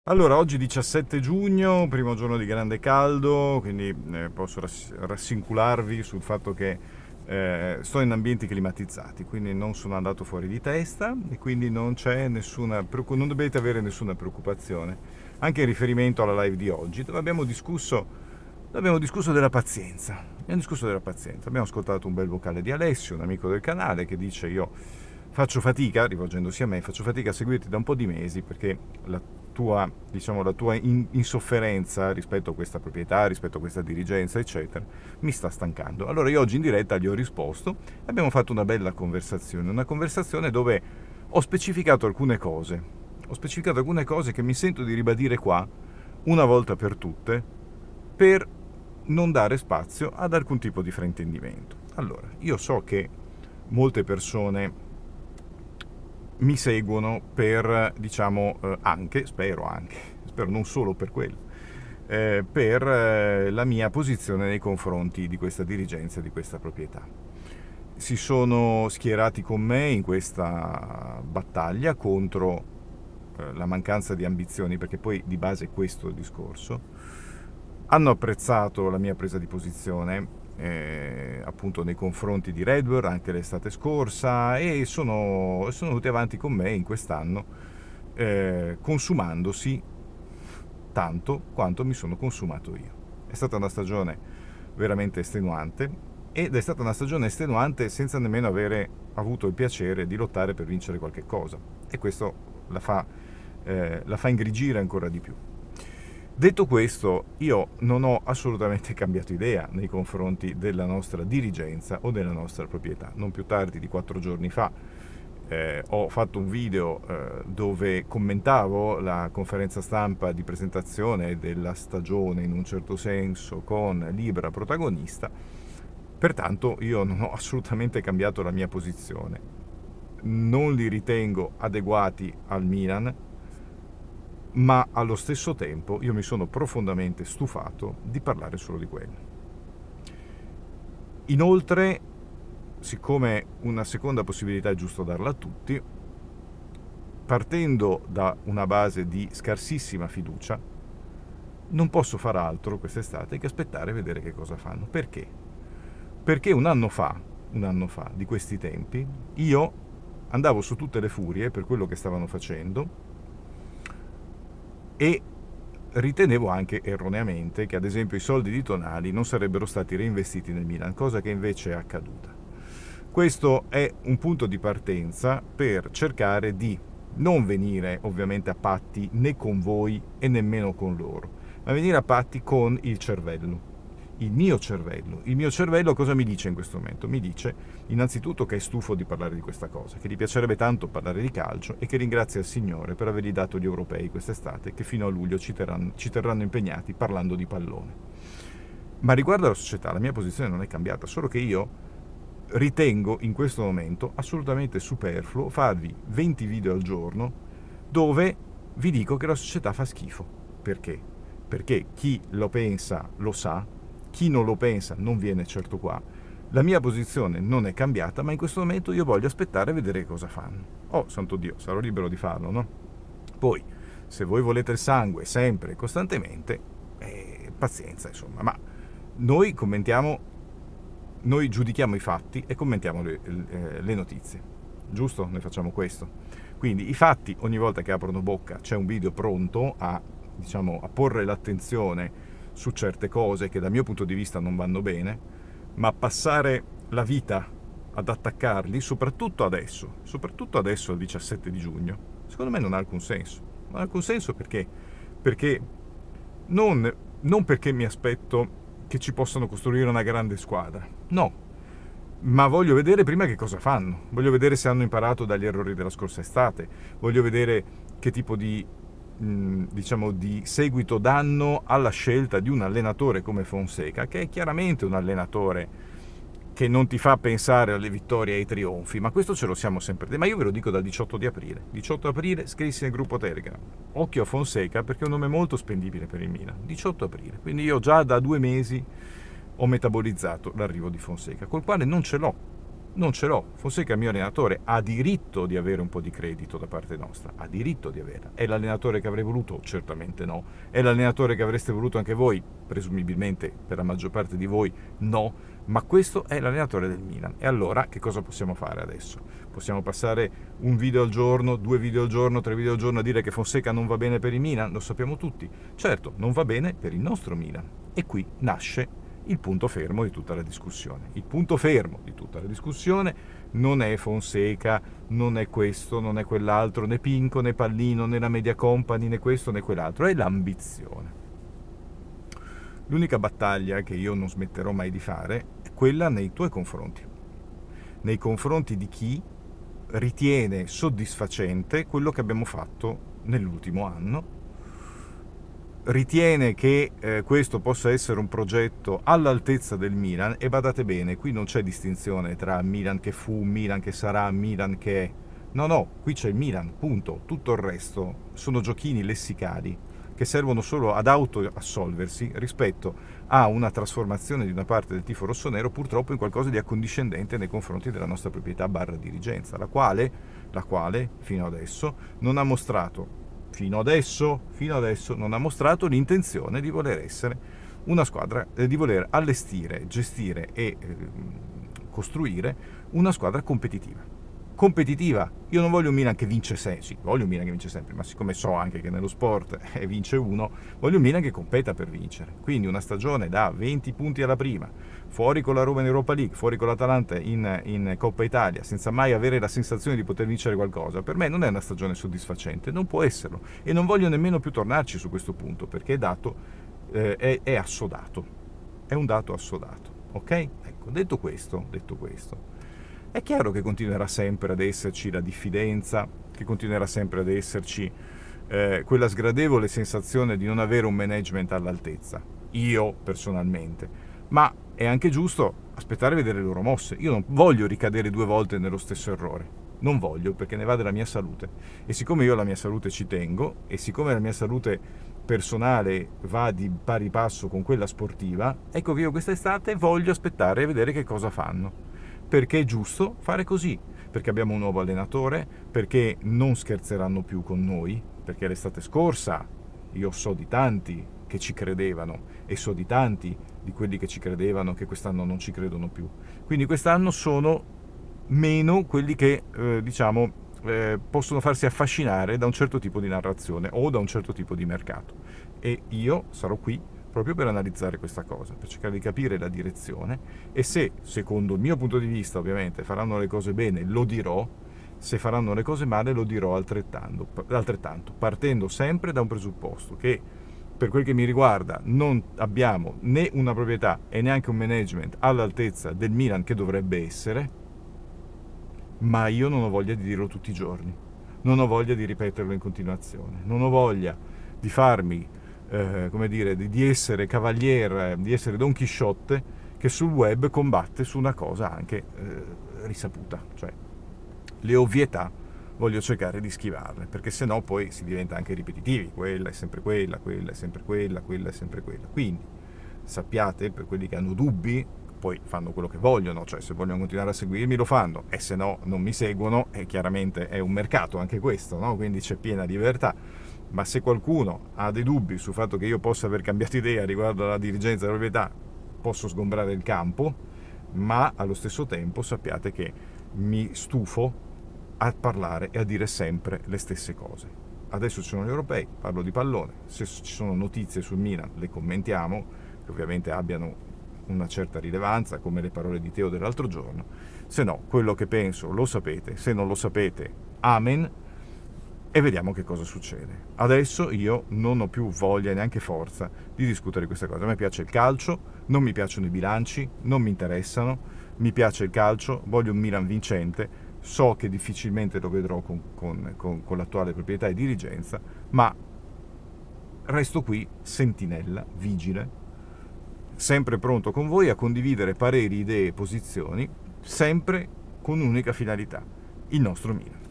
Allora, oggi 17 giugno, primo giorno di grande caldo, quindi posso rassicularvi sul fatto che sto in ambienti climatizzati, quindi non sono andato fuori di testa e quindi non c'è non dovete avere nessuna preoccupazione, anche in riferimento alla live di oggi, dove abbiamo discusso della pazienza. Abbiamo discusso della pazienza. Abbiamo ascoltato un bel vocale di Alessio, un amico del canale, che dice: io faccio fatica, rivolgendosi a me, faccio fatica a seguirti da un po' di mesi perché la tua insofferenza rispetto a questa proprietà, rispetto a questa dirigenza, eccetera, mi sta stancando. Allora io oggi in diretta gli ho risposto e abbiamo fatto una conversazione dove ho specificato alcune cose. Ho specificato alcune cose che mi sento di ribadire qua, una volta per tutte, per non dare spazio ad alcun tipo di fraintendimento. Allora, io so che molte persone mi seguono per, spero non solo per quello, per la mia posizione nei confronti di questa dirigenza, di questa proprietà. Si sono schierati con me in questa battaglia contro la mancanza di ambizioni, perché poi di base è questo il discorso. Hanno apprezzato la mia presa di posizione, appunto nei confronti di Redbird anche l'estate scorsa, e sono venuti avanti con me in quest'anno, consumandosi tanto quanto mi sono consumato io. È stata una stagione veramente estenuante, ed è stata una stagione estenuante senza nemmeno avere avuto il piacere di lottare per vincere qualche cosa, e questo la fa ingrigire ancora di più. Detto questo, io non ho assolutamente cambiato idea nei confronti della nostra dirigenza o della nostra proprietà. Non più tardi di 4 giorni fa ho fatto un video dove commentavo la conferenza stampa di presentazione della stagione, in un certo senso, con Libra protagonista. Pertanto io non ho assolutamente cambiato la mia posizione. Non li ritengo adeguati al Milan, ma allo stesso tempo io mi sono profondamente stufato di parlare solo di quello. Inoltre, siccome una seconda possibilità è giusto darla a tutti, partendo da una base di scarsissima fiducia, non posso far altro quest'estate che aspettare e vedere che cosa fanno. Perché? Perché un anno fa, di questi tempi, io andavo su tutte le furie per quello che stavano facendo, e ritenevo anche erroneamente che ad esempio i soldi di Tonali non sarebbero stati reinvestiti nel Milan, cosa che invece è accaduta. Questo è un punto di partenza per cercare di non venire ovviamente a patti né con voi e nemmeno con loro, ma venire a patti con il cervello. Il mio cervello cosa mi dice in questo momento? Mi dice innanzitutto che è stufo di parlare di questa cosa, che gli piacerebbe tanto parlare di calcio e che ringrazia il Signore per avergli dato gli europei quest'estate, che fino a luglio ci terranno impegnati parlando di pallone. Ma riguardo alla società, la mia posizione non è cambiata, solo che io ritengo in questo momento assolutamente superfluo farvi 20 video al giorno dove vi dico che la società fa schifo. Perché? Perché chi lo pensa lo sa, chi non lo pensa non viene certo qua. La mia posizione non è cambiata, ma in questo momento io voglio aspettare e vedere cosa fanno. Oh, santo Dio, sarò libero di farlo, no? Poi, se voi volete il sangue sempre e costantemente, pazienza, insomma. Ma noi giudichiamo i fatti e commentiamo le notizie. Giusto? Noi facciamo questo. Quindi i fatti, ogni volta che aprono bocca c'è un video pronto a porre l'attenzione su certe cose che dal mio punto di vista non vanno bene, ma passare la vita ad attaccarli, soprattutto adesso il 17 di giugno, secondo me non ha alcun senso. Non ha alcun senso perché non perché mi aspetto che ci possano costruire una grande squadra, no, ma voglio vedere prima che cosa fanno, voglio vedere se hanno imparato dagli errori della scorsa estate, voglio vedere che tipo di seguito danno alla scelta di un allenatore come Fonseca, che è chiaramente un allenatore che non ti fa pensare alle vittorie e ai trionfi, ma questo ce lo siamo sempre detto. Ma io ve lo dico dal 18 di aprile. 18 aprile scrissi nel gruppo Telegram: occhio a Fonseca perché è un nome molto spendibile per il Milan. 18 aprile, quindi io già da 2 mesi ho metabolizzato l'arrivo di Fonseca, col quale non ce l'ho Non ce l'ho. Fonseca è il mio allenatore, ha diritto di avere un po' di credito da parte nostra, ha diritto di averla. È l'allenatore che avrei voluto? Certamente no. È l'allenatore che avreste voluto anche voi? Presumibilmente per la maggior parte di voi no, ma questo è l'allenatore del Milan. E allora che cosa possiamo fare adesso? Possiamo passare un video al giorno, 2 video al giorno, 3 video al giorno a dire che Fonseca non va bene per il Milan? Lo sappiamo tutti. Certo, non va bene per il nostro Milan. E qui nasce il punto fermo di tutta la discussione. Il punto fermo di tutta la discussione non è Fonseca, non è questo, non è quell'altro, né Pinco, né Pallino, né la Media Company, né questo, né quell'altro, è l'ambizione. L'unica battaglia che io non smetterò mai di fare è quella nei tuoi confronti, nei confronti di chi ritiene soddisfacente quello che abbiamo fatto nell'ultimo anno, ritiene che questo possa essere un progetto all'altezza del Milan, e badate bene, qui non c'è distinzione tra Milan che fu, Milan che sarà, Milan che è. No, qui c'è il Milan, punto. Tutto il resto sono giochini lessicali che servono solo ad autoassolversi rispetto a una trasformazione di una parte del tifo rossonero purtroppo in qualcosa di accondiscendente nei confronti della nostra proprietà barra dirigenza, la quale fino adesso non ha mostrato non ha mostrato l'intenzione di voler essere una squadra, di voler allestire, gestire e costruire una squadra competitiva. Io non voglio un Milan che vince sempre, sì, voglio un Milan che vince sempre, ma siccome so anche che nello sport vince uno, voglio un Milan che competa per vincere. Quindi una stagione da 20 punti alla prima, fuori con la Roma in Europa League, fuori con l'Atalanta in Coppa Italia, senza mai avere la sensazione di poter vincere qualcosa, per me non è una stagione soddisfacente, non può esserlo, e non voglio nemmeno più tornarci su questo punto, perché è assodato, è un dato assodato, ok? Ecco, detto questo, è chiaro che continuerà sempre ad esserci la diffidenza, che continuerà sempre ad esserci quella sgradevole sensazione di non avere un management all'altezza, io personalmente, ma è anche giusto aspettare e vedere le loro mosse. Io non voglio ricadere 2 volte nello stesso errore, non voglio, perché ne va della mia salute, e siccome io alla mia salute ci tengo, e siccome la mia salute personale va di pari passo con quella sportiva, ecco che io quest'estate voglio aspettare e vedere che cosa fanno, perché è giusto fare così, perché abbiamo un nuovo allenatore, perché non scherzeranno più con noi, perché l'estate scorsa io so di tanti che ci credevano e so di tanti di quelli che ci credevano che quest'anno non ci credono più. Quindi quest'anno sono meno quelli che possono farsi affascinare da un certo tipo di narrazione o da un certo tipo di mercato, e io sarò qui proprio per analizzare questa cosa, per cercare di capire la direzione, e se, secondo il mio punto di vista ovviamente, faranno le cose bene, lo dirò; se faranno le cose male, lo dirò altrettanto, partendo sempre da un presupposto che, per quel che mi riguarda, non abbiamo né una proprietà e neanche un management all'altezza del Milan che dovrebbe essere, ma io non ho voglia di dirlo tutti i giorni, non ho voglia di ripeterlo in continuazione, non ho voglia di farmi di essere cavaliere, di essere Don Chisciotte che sul web combatte su una cosa anche risaputa, cioè le ovvietà voglio cercare di schivarle, perché sennò poi si diventa anche ripetitivi, quella è sempre quella, quella è sempre quella, quella è sempre quella. Quindi sappiate, per quelli che hanno dubbi, poi fanno quello che vogliono, cioè se vogliono continuare a seguirmi lo fanno, e se no non mi seguono, e chiaramente è un mercato anche questo, no? Quindi c'è piena libertà. Ma se qualcuno ha dei dubbi sul fatto che io possa aver cambiato idea riguardo alla dirigenza della proprietà, posso sgombrare il campo, ma allo stesso tempo sappiate che mi stufo a parlare e a dire sempre le stesse cose. Adesso ci sono gli europei, parlo di pallone, se ci sono notizie sul Milan le commentiamo, che ovviamente abbiano una certa rilevanza, come le parole di Teo dell'altro giorno. Se no, quello che penso lo sapete, se non lo sapete, amen, e vediamo che cosa succede. Adesso io non ho più voglia e neanche forza di discutere questa cosa. A me piace il calcio, non mi piacciono i bilanci, non mi interessano, mi piace il calcio, voglio un Milan vincente, so che difficilmente lo vedrò con l'attuale proprietà e dirigenza, ma resto qui, sentinella, vigile, sempre pronto con voi a condividere pareri, idee e posizioni, sempre con un'unica finalità: il nostro Milan.